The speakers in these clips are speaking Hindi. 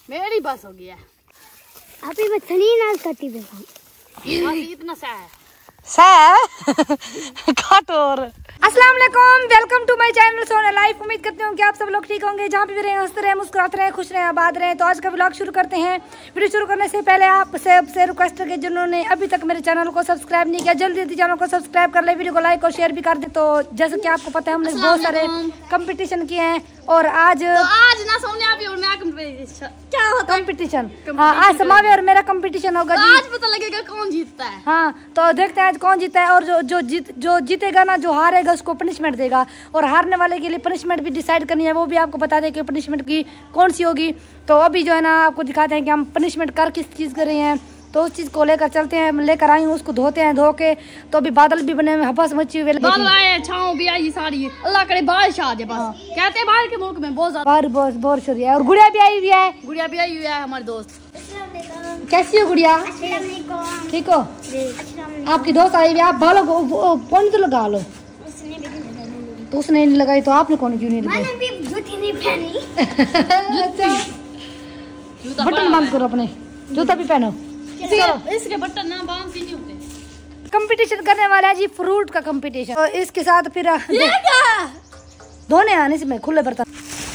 मेरी बस हो गया अभी मैं थनी नाल कटी देखा इतना सा है काटोर। अस्सलाम वालेकुम, welcome to my channel Sona life. उम्मीद करती हूँ कि आप सब लोग ठीक होंगे, जहाँ पे भी रहे हंसते रहे, मुस्कुराते रहे, खुश रहे, आबाद रहे। तो आज का व्लॉग शुरू करते हैं। वीडियो शुरू करने से पहले आप सबसे रिक्वेस्ट है कि जिन्होंने अभी तक मेरे चैनल को सब्सक्राइब नहीं किया, जल्दी जल्दी चैनल को सब्सक्राइब कर ले, वीडियो को लाइक और शेयर भी कर दे। तो जैसे कि आपको पता है हमने बहुत सारे कंपटीशन किए हैं और आज ना सोनिया भी और मैं कंपटीशन क्या होता है कंपटीशन। हाँ, आज समावे और मेरा कंपटीशन होगा। आज पता लगेगा कौन जीतता है। हाँ, तो देखते हैं आज कौन जीता है। और जो जीतेगा ना, जो हारेगा उसको पनिशमेंट देगा, और हारने वाले के लिए पनिशमेंट भी डिसाइड करनी है, वो भी आपको बता दें कि पनिशमेंट की कौन सी होगी। तो अभी जो है ना आपको दिखाते हैं कि हम पनिशमेंट कर किस चीज़ कर रहे हैं। तो उस चीज़ को लेकर चलते हैं, लेकर आई हूँ, उसको धोते हैं। धो के तो अभी बादल भी बने हुए, हपस मची हुई, बादल आए, छाँव भी आई सारी। अल्लाह करे बारिश आ जाए बस। कहते हैं बाहर के मुल्क में बहुत ज्यादा बारिश हो रही है। और गुड़िया भी आई हुई है। गुड़िया भी आई हुई है हमारी दोस्त। कैसी हो गुड़िया? ठीक हो? आपकी दोस्त आई हुई है। आप बालों को कौन तो लगा लो। तो उसने नहीं लगाई तो आपने कौन क्यों नहीं लगाई? जूती नहीं पहनी। बटन बंद करो अपने, जूता भी पहनो। इसके बटन ना बांध के नहीं होते। कंपटीशन करने वाला है जी फ्रूट का कंपटीशन। और इसके साथ फिर धोने आने से मैं खुले बर्तन।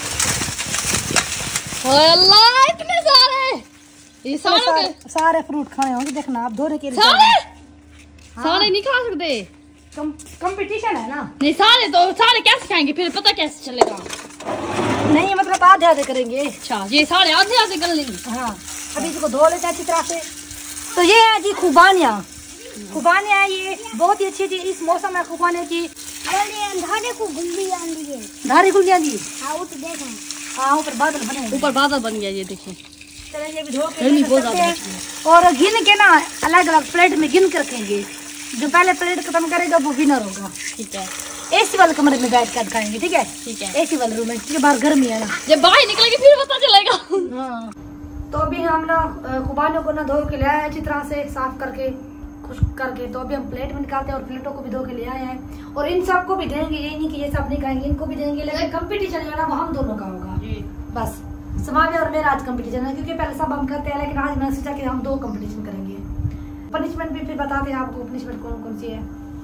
अल्लाह इतने सारे, ये सारे फ्रूट खाने होंगे, देखना आप धोने के लिए। सारे नहीं खा सकते, कंपटीशन है ना। नहीं सारे कैसे खाएंगे फिर, पता कैसे चलेगा? नहीं मतलब आधे आधे करेंगे। अच्छा, ये सारे आधे आधे कर लेंगे। हाँ, अभी इसको धो लेते हैं अच्छी तरह से। तो ये है जी खुबानिया है, ये बहुत ही अच्छी चीज इस मौसम में खुबानिया की। धारे को गुल्ली आंदी है। धारी गुलियां दी। हाँ वो तो देखा। हाँ, ऊपर बादल बने, ऊपर बादल बन गया, ये देखिए। चलो ये भी धो के और गिन के ना अलग अलग प्लेट में गिन कर रखेंगे। जो पहले प्लेट खत्म करेगा वो विनर होगा। ठीक है। एसी वाले कमरे में बैठ कर खाएंगे। ठीक है, ठीक है। एसी वाले रूम में, क्योंकि बाहर गर्मी है ना। जब बाहर निकलेंगे फिर पता चलेगा। हाँ, तो अभी हम ना खुबानियों को ना धो के ले आए अच्छी तरह से, साफ करके खुश्क करके। तो अभी हम प्लेट में निकालते हैं और प्लेटों को भी धो के ले आए हैं। और इन सबको भी देंगे, ये नहीं कि ये सब नहीं खाएंगे, इनको भी देंगे। लेकिन कंपटीशन जो है ना वो हम दोनों का होगा बस। समावे और मेरा आज कंपटीशन है, क्योंकि पहले सब हम करते हैं, लेकिन आज मैंने सोचा कि हम 2 कंपटीशन करेंगे। पनिशमेंट भी फिर बताते हैं आपको, पनिशमेंट कौन कौन सी है।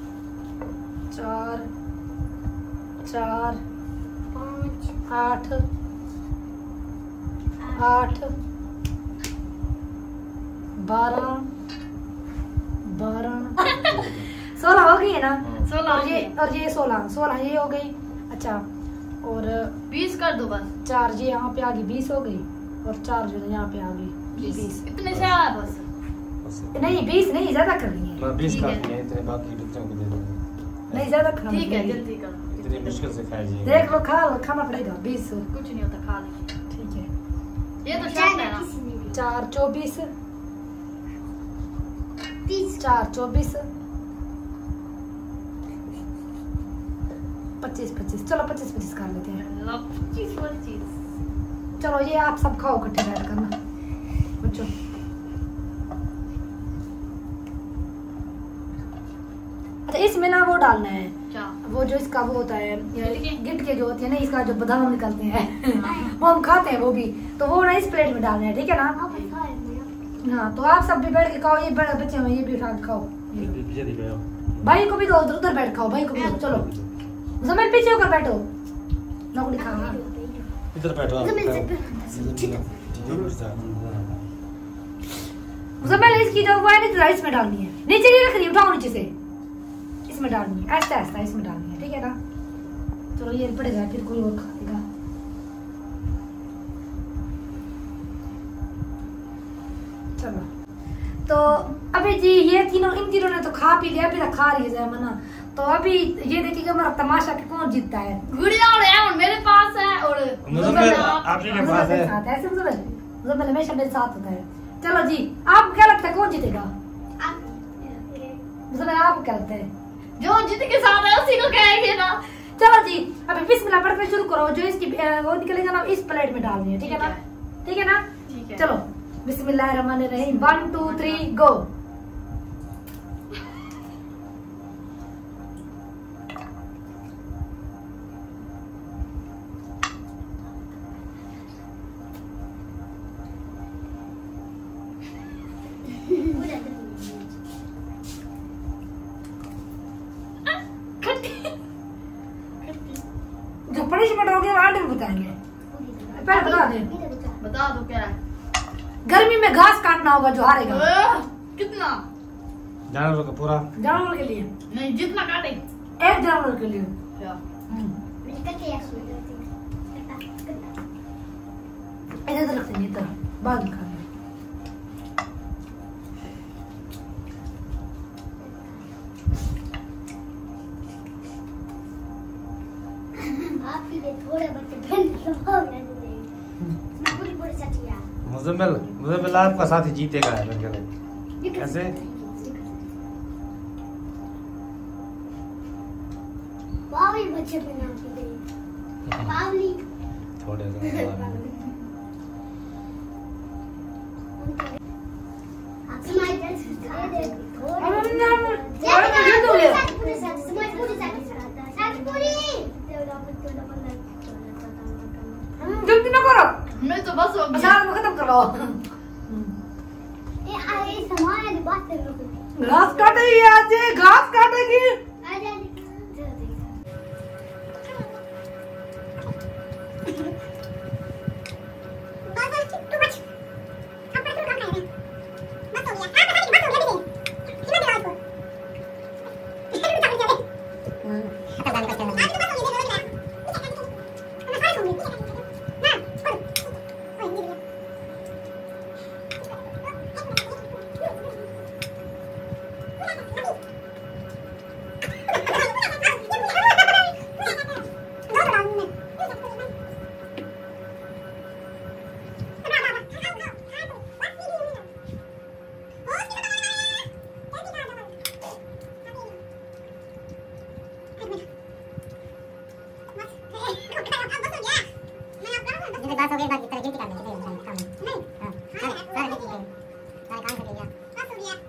4 4 5 8 12 16 हो गई है ना। 16 और ये 16 ये हो गई। अच्छा, और 20 कर दो बस। 4 ये यहाँ पे आ गई, 20 हो गई। और 4 जो यहाँ पे आ गई 20। इतने से आया बस। नहीं 20 नहीं, ज्यादा कर रही है। 20 काफी है, इतने बाकी बच्चों को दे दो। नहीं ज्यादा खाना। ठीक है, जल्दी करो। इतनी मुश्किल से खाया जाएगा। देख लो, खाना पड़ेगा 20। कुछ नहीं होता, खा लेंगे। ठीक है, ये तो शर्त है ना। 4 24 4 24 25 चलो 25 कर लेते हैं। 25 चलो ये आप सब खाओ इकट्ठे बैठ कर ना बच्चों। अच्छा, इसमें ना वो डालना है क्या? वो जो इसका वो होता है गिट के जो होते हैं ना, इसका जो बादाम निकलते हैं वो हम खाते हैं वो भी। तो वो ना इस प्लेट में डालना है, ठीक है ना। हाँ, तो आप सब भी बैठ के खाओ, ये बड़े बच्चे हैं ये भी उठा के खाओ। भाई को भी दो, उधर बैठ खाओ, भाई को भी दो। चलो जमीन पीछे होकर बैठो, नौकरी खा। इधर बैठो। जमीन इसकी जो वो है ना, इसमें डालनी है, नीचे नहीं रखनी, उठाओ नीचे से, इसमें डालनी है, ऐसा ऐसा इसमें डालनी है, ठीक है ना। चलो ये पड़ेगा, फिर कोई और खाएगा। चलो तो अभी जी ये इन तीनों ने तो खा पी लिया, अभी खा रही है मना। तो अभी ये देखिएगा हमारा तमाशा कि कौन जीतता है। गुड़िया और मेरे पास है और आपके पास है। ऐसे मुझे हमेशा मेरे साथ होता है। चलो जी, आपको क्या लगता है कौन जीतेगा? आपको क्या लगता है? जो जीत के साथ है उसी को कहेंगे ना। चलो जी, अभी बिस्मिल्लाह पढ़ के शुरू करो। जो इसकी वो निकलेगा ना, इस प्लेट में डालनी है, ठीक है ना। ठीक है ना, ठीक है। चलो बिस्मिल्लाहिर्रहमानिर्रहीम, 1 2 3 गो। जो पनिशमेंट हो गया आंटी को बताएंगे। पहले बता दे। बता दो क्या है। गर्मी में घास काटना होगा जो हारेगा। कितना? जानवर का पूरा। जानवर के लिए नहीं, जितना काटे। एक जानवर के लिए। क्या? इधर रखते हैं इधर बाद में खाएंगे। थोड़े बच्चे पूरी सचिया मुजम्मिल आपका साथी जीतेगा है मेरे ख्याल। कैसे? बावली बच्चे बना के दे बावली थोड़े समाज दे दे जल्दी ना करो। मैं तो बस हो गया। अचार में खत्म करो। ये समाज बात करो। घास काटेगी आज, घास काटेगी। बात हो गई बात की तरह गिनती करनी चाहिए काम नहीं हां सारे गिनती करें सारे काम करेंगे बस हो गया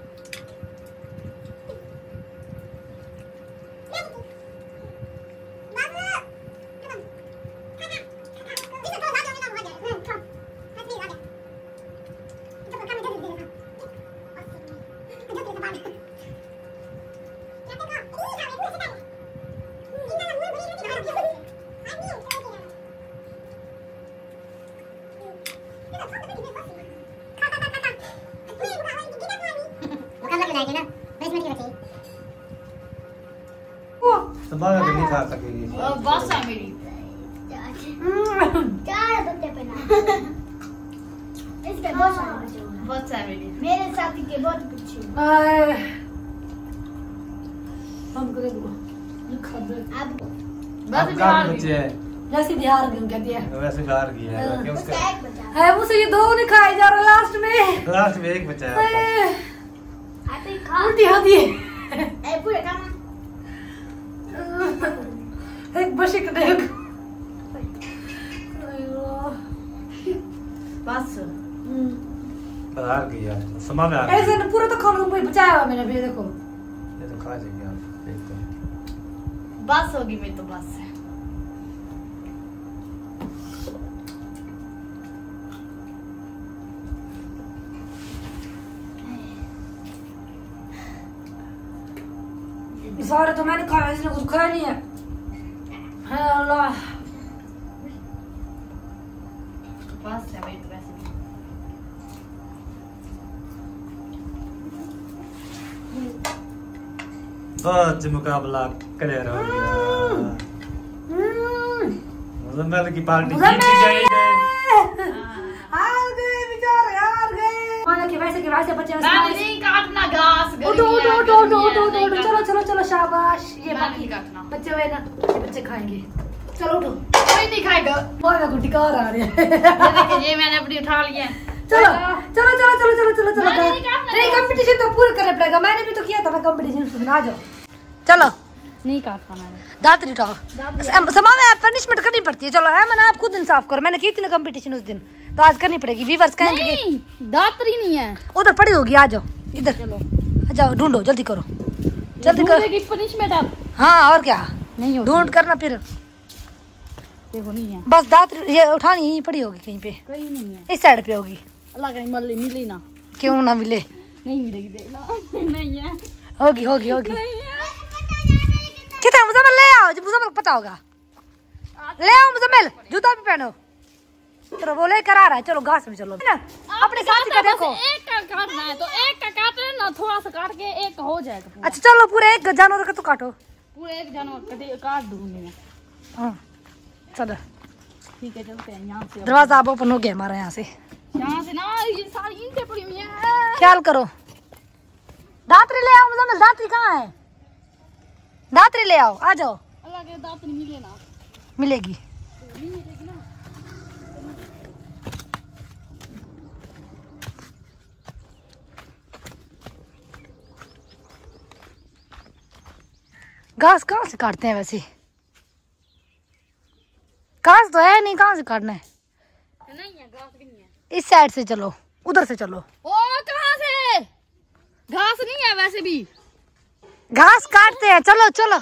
संभाल के नहीं खा सकेगी। बस है मेरी। चार बच्चे पहना इसके बहुत सारे बच्चे बस है मेरी। मेरे साथी के बहुत पीछे हम करे दो लिखा दे। अब बस बिहार बच्चे हैं जैसे बिहार की कहती है वैसे बिहार की है कि उसका उसका एक बचा है मुझे ये दो नहीं खाए जा रहा लास्ट में। लास्ट में एक बचा है। आप ही खा उल्टी होती है ए पूरे खाना एक बशी का देख। बस बिहार की है समा में आ गई। ऐसे पूरा तो खाना कोई बचाया हुआ मैंने भी देखो। ये तो खा जाएंगे आप देख तो। बस होगी मैं तो बस है। सारे तो मैंने खाया इसने कुछ खाया नहीं है। है अल्लाह बस है मेरी तो वैसे भी। बस मुकाबला क्लियर हो गया। मुजम्मिल की पार्टी जीत गई। हार गए बेचारे हार गए। माना कि वैसे बच्चे नहीं काटना घास। उठो चलो चलो चलो शाबाश। ये नहीं बाकी काटना। बच्चे हुए ना ये बच्चे खाएंगे। चलो उठो कोई नहीं खाएगा। माना को टिकार आ रहे हैं। ये देखिए ये मैंने अपनी उठा लिया। चलो चलो चलो चलो चलो चलो चलो मैंने नहीं काटना। नहीं कंपटीशन तो पूरा करना पड़ेगा। मैंने भी तो किया था ना कंपटीशन। आ जाओ चलो नहीं काटना मैंने। दांत नहीं उठाओ। समा में पनिशमेंट करनी पड़ती है। चलो है मैंने आप खुद इंसाफ करो। मैंने की थी ना कंपटीशन उस दिन तो आज करनी पड़ेगी। व्यूअर्स कहेंगे नहीं दातरी नहीं है। उधर पड़ी होगी। आ जाओ इधर चलो आ जाओ ढूंढो जल्दी करो जल्दी करो। पनिशमेंट अब हाँ और क्या नहीं होगी। ढूंढ करना फिर देखो नहीं है। बस दांत ये उठानी यहीं पड़ी होगी कहीं पे। कहीं नहीं है। इस साइड पे होगी। अल्लाह कहीं मिली ना। क्यों ना मिले नहीं मिलेगी देखना। नहीं है, होगी होगी होगी। नहीं है। कितना मुजम्मिल ले आओ, जो मुजम्मिल को पता होगा। ले आओ मुजम्मिल, जूता भी पहनो। चलो वो ले कर आ रहा है, चलो घास में चलो ना। अपने साथी का देखो। एक का काटना है तो एक का काट लेना, थोड़ा सा काट के एक का हो जाएगा पूरा। अच्छा चलो पूरे एक जानवर का तो काटो। पूरे एक जानवर काट दूंगी मैं। हाँ चलो ठीक है, चलते हैं यहाँ से। दरवाजा अब ओपन हो गया हमारा यहाँ से। यहाँ से ना ये सारी ईंटें पड़ी हुई हैं। ख्याल करो। दातरी ले आओ मुजम्मिल, दातरी कहाँ है? दातरी ले आओ, आ जाओ। अल्लाह के दांत नहीं मिले ना। मिलेगी। नहीं मिलेगी ना। घास कहाँ से काटते हैं वैसे? घास तो है नहीं, कहाँ से काटना है? नहीं है, घास भी नहीं है। इस साइड से चलो, उधर से चलो। ओ कहाँ से? घास नहीं है वैसे भी। घास काटते हैं, चलो चलो।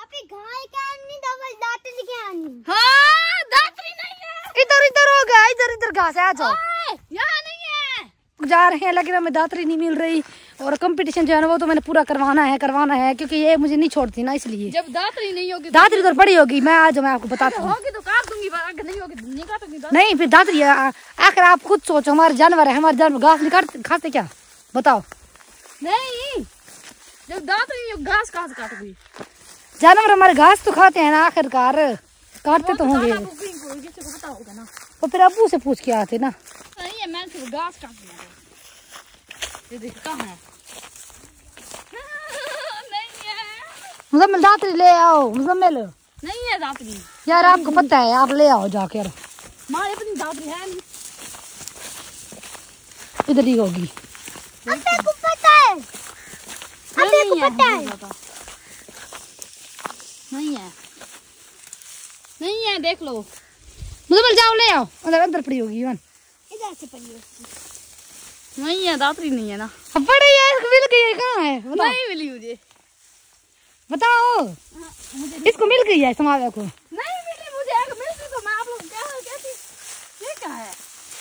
हाँ, दातरी नहीं है। इधर इधर होगा, इधर इधर घास है, आ जाओ। यहाँ नहीं है। जा रहे हैं लेकिन हमें दातरी नहीं मिल रही, और कंपटीशन जो है ना वो तो मैंने पूरा करवाना है क्योंकि ये मुझे नहीं छोड़ती ना, इसलिए। जब दातरी नहीं होगी, दातरी उधर पड़ी होगी, मैं आज मैं आपको बताता हूँ। होगी तो काट दूंगी, अगर नहीं होगी तो नहीं काटूंगी। नहीं फिर दातरी आखिर आप खुद सोचो, हमारे जानवर है, हमारे जानवर घास नहीं खाते क्या? बताओ। नहीं, जब दातरी नहीं होगी घास कहाँ से काटूंगी? जानवर हमारे घास तो खाते हैं ना, आखिरकार काटते तो होंगे। पता होगा ना, तो फिर अब्बू से पूछ के आते ना। नहीं है, मैंने सिर्फ घास काटना है। ये देखता है। नहीं है, मुजम्मिल दातरी ले आओ, मुजम्मिल। नहीं है दातरी। यार आपको पता है, आप ले आओ जाके। यार हमारे अपनी दातरी है नहीं। इधर ही होगी। आपको पता है? आपको पता है? नहीं है, नहीं है, देख लो। मुजम्मिल जाओ ले आओ, अंदर अंदर पड़ी होगी। इधर से पड़ी होगी। नहीं है, दातरी नहीं है ना। पड़ी है, इसको मिल गई है, कहाँ है? बताओ। नहीं मिली मुझे। बताओ। इसको मिल गई है, समाजा को। नहीं मिली मुझे, अगर मिलती तो मैं आप लोग कहती। ये क्या है?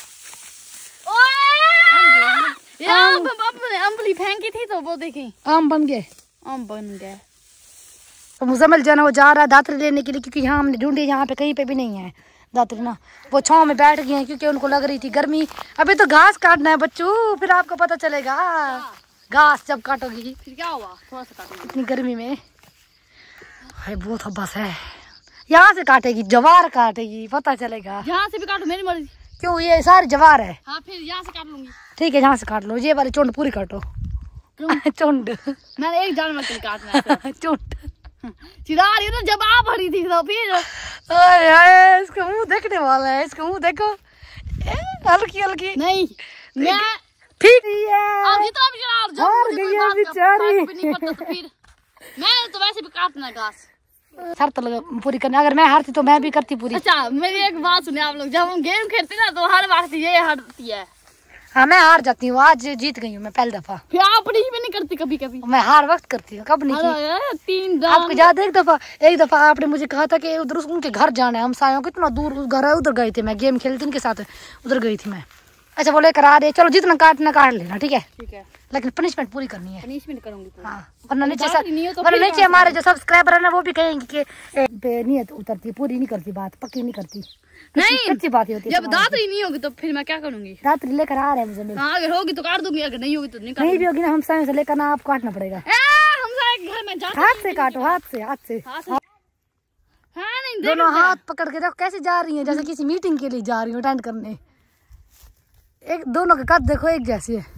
ओए! ये अम्बली फेंकी थी तो वो देखी, आम बन गए। आम बन गए। तो मुजम्मिल जो है ना वो जा रहा है दातरी लेने के लिए, क्योंकि यहाँ हमने ढूंढी, यहाँ पे कहीं पे भी नहीं है दातरी ना। वो छांव में बैठ गए हैं क्योंकि उनको लग रही थी गर्मी। अभी तो घास काटना है बच्चों, फिर आपको पता चलेगा घास जब काटोगी। फिर क्या हुआ? थोड़ा सा काटूंगी। इतनी गर्मी में है, बहुत बस है। यहाँ से काटेगी, जवार काटेगी, पता चलेगा। यहाँ से भी काटो, मेरी मर्जी। क्यों, ये सारी जवार है। हाँ, फिर यहाँ से काट लूंगी। ठीक है, यहाँ से काट लो, ये वाली चुंड पूरी काटो। चुंड मैंने एक जानवर के लिए काटना है। चुंड चिरा रही ना, जब आप भरी थी तो फिर इसका मुंह देखने वाला है, इसका मुंह देखो, हल्की हल्की। नहीं, मैं ठीक है, आप जितना भी चला जब हार मुझे गई कोई है बात का बेचारी। फर्क भी नहीं पड़ता तो फिर मैं तो वैसे भी काटना है घास। शर्त पूरी करना, अगर मैं हारती तो मैं भी करती पूरी। अच्छा, मेरी एक बात सुनिए आप लोग, जब हम गेम खेलते ना तो हर बार ये हारती है। हाँ मैं हार जाती हूँ, आज जीत गई हूँ मैं पहली दफा। फिर आप भी नहीं करती कभी कभी? मैं हार वक्त करती हूँ, कब नहीं की। 3 आपको याद है एक दफा आपने मुझे कहा था कि उधर उनके घर जाना है, हम सायों कितना दूर घर है, उधर गए थे, मैं गेम खेलती उनके साथ, उधर गई थी मैं। अच्छा वो लेकर आ रहे, चलो जितना काटना काट लेना, ठीक है, ठीक है, लेकिन पनिशमेंट पूरी करनी है। पनिशमेंट करूंगी पूरी। हाँ, वरना नीचे नहीं हो तो वरना फिर नीचे हमारे जो सब्सक्राइबर है ना वो भी कहेंगे कि नियत उतरती, पूरी नहीं करती, बात पक्की नहीं करती, नहीं अच्छी बात होती है। जब दातरी नहीं होगी तो फिर मैं क्या करूंगी? दातरी लेकर आ रहे हैं मुझे। हाँ, अगर होगी तो काट दूंगी, अगर नहीं होगी तो नहीं नहीं काटूंगी। भी होगी ना, हम सायों से लेकर ना आपको काटना पड़ेगा। हम सारे घर में जाते हाथ से काटो, हाथ से, हाथ से। हाँ, नहीं दोनों हाथ पकड़ के देखो कैसे जा रही हैं, जैसे किसी मीटिंग के लिए जा रही हूँ, अटेंड करने। एक दोनों का कद देखो एक जैसी है।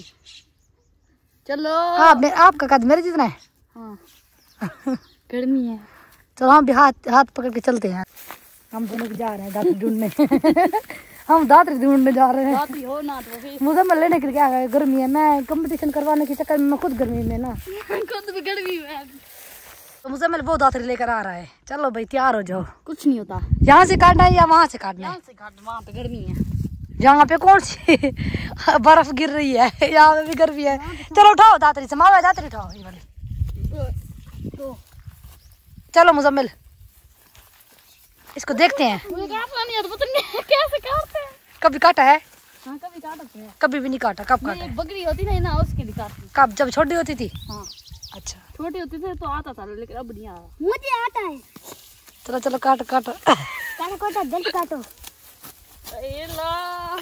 चलो आपका कद मेरे जितना है। हाँ, गर्मी है। चलो हम भी हाथ पकड़ के चलते हैं। हम दोनों भी जा रहे हैं दातरी ढूंढने। हम दातरी ढूंढने जा रहे हैं। दातरी हो ना तो फिर मुजम्मिल लेने के लिए क्या है, गर्मी है, मैं कंपटीशन करवाने के चक्कर में मैं खुद गर्मी में ना। खुद भी गर्मी में। तो मुजम्मिल वो दातरी लेकर आ रहा है, चलो भाई तैयार हो जाओ। कुछ नहीं होता, यहाँ से काटना है या वहाँ से काटना है? यहाँ से काट, वहाँ पे गर्मी है। यहाँ पे कौन सी बर्फ गिर रही है, यहाँ पे भी गर्मी है। चलो उठाओ दातरी से, मामा दातरी उठाओ ये वाली। तो चलो मुजम्मिल इसको देखते हैं। मुझे काटना नहीं आता, पता नहीं कैसे काटते हैं। कभी काटा है? हाँ कभी काटा है, कभी भी नहीं काटा। कब काटा? एक बकरी होती नहीं ना उसके लिए काटती। कब? जब छोटी होती थी? हाँ अच्छा, छोटी होती थी तो आता था, लेकिन अब नहीं आ रहा। मुझे आता है। चलो चलो काटो काटो। काटो काटो जल्दी काटो। ये ला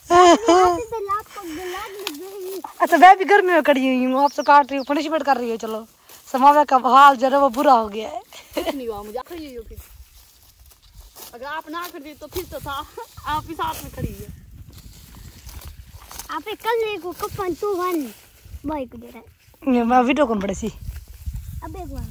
अच्छा मैं भी गर्मी में खड़ी हुई हूँ, आपसे काट रही हूँ, पनिशमेंट कर रही है। चलो समावे का हाल जरा वो बुरा हो गया है। कुछ नहीं हुआ मुझे। खड़ी हो फिर, अगर आप ना करती तो फिर तो था, आप ही साथ में खड़ी है। आप कल देखो कपन 2 1 भाई को दे रहा है। मैं वीडियो कौन बड़े सी अब एक बार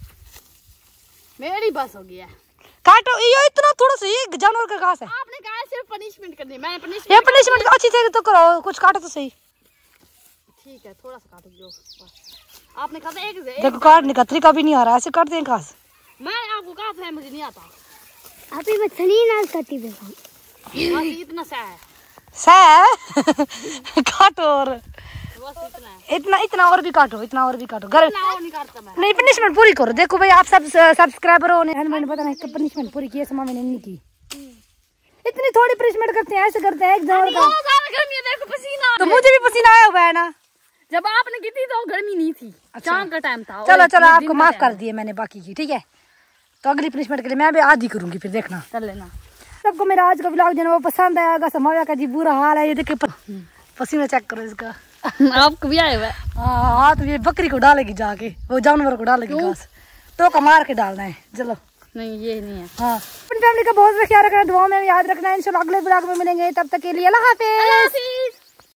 मेरी बस हो गया। काटो। ये इतना थोड़ा सा ये जानवर का घास है। आपने कहा सिर्फ पनिशमेंट करनी है, मैंने पनिशमेंट। ये पनिशमेंट अच्छी से तो करो, कुछ काटो तो सही। ठीक है थोड़ा सा काटो जो बस। आपने कहा था एक से देखो काटने का तरीका भी नहीं आ रहा, ऐसे काटते हैं घास। मैंने आपको कहा था मुझे नहीं आता। आप ही बचनी ना करती देखो। बस इतना सा है, काटो और बस इतना है। इतना इतना और भी काटो, इतना और भी काटो। घर इतना और नहीं काटता मैं। नहीं पनिशमेंट पूरी करो। देखो भाई आप सब सब्सक्राइबरों ने मैंने पता नहीं पनिशमेंट पूरी की है, समा मैंने नहीं की। इतनी थोड़ी पनिशमेंट करते हैं, ऐसे करते हैं एक जानवर का। बहुत ज्यादा गर्मी है, देखो पसीना आ तो रहा है। मुझे भी पसीना आया हुआ है ना। जब आपने की थी तो गर्मी नहीं थी, शाम का टाइम था। चलो और चलो ये आपको दिन माफ का कर टाइम दिए मैंने बाकी की, ठीक है। तो अगली पनिशमेंट के लिए मैं भी आधी करूंगी, फिर देखना। कर लेना। सबको मेरा आज का व्लॉग जो है वो पसंद आएगा। समाया का जी बुरा हाल है, ये देखिए पसीना चेक करो इसका। आपको भी आया हुआ है। हाँ तो ये बकरी को डालेगी जाके, वो जानवर को डालेगी घास, तो का मार के डालना है। चलो नहीं ये नहीं है। हाँ अपनी फैमिली का बहुत ख्याल रखना है, दुआओं में याद रखना है। इंशाल्लाह अगले व्लॉग में मिलेंगे, तब तक के लिए अल्लाह हाफिज।